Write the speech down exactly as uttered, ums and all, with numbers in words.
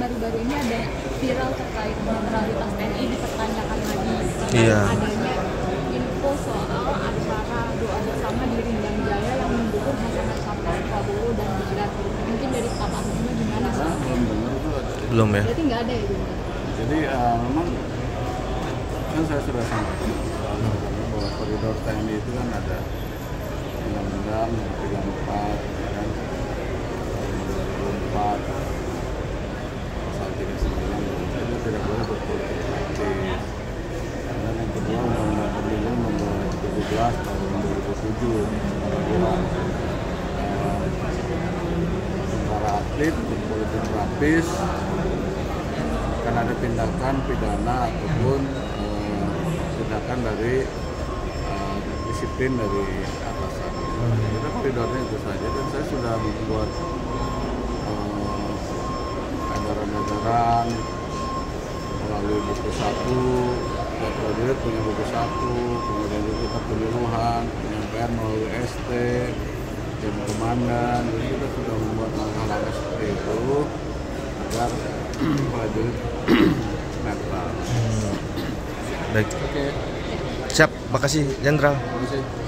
baru-baru ini ada viral terkait netralitas T N I dipertanyakan lagi. Iya. Adanya info soal acara doa bersama di Rindang Jaya yang mendukung pasangan capres Prabowo dan Gibran. Mungkin dari Pak Ahmad gimana sih? Belum dengar tuh ada. Belum ya? Berarti nggak ada ya Bunda? Jadi uh, memang kan saya sudah sampaikan bahwa koridor T N I itu kan ada undang-undang tiga puluh empat dan dua puluh empat pasal tiga puluh sembilan itu tidak boleh berpolitik praktis. Dan yang kedua undang-undang pemilu nomor tujuh belas tahun dua ribu tujuh tentang para atlet berpolitik praktis akan ada tindakan pidana ataupun uh, tindakan dari uh, disiplin dari atasan. Kita koridornya itu saja dan saya sudah membuat uh, edaran-edaran melalui buku satu, dan prajurit punya buku satu, kemudian juga kita penyuluhan, penyampaian melalui S T, tim komandan, jadi kita sudah membuat langkah-langkah seperti itu agar prajurit netral. Baik. Oke. Siap, makasih Jenderal. Terima kasih.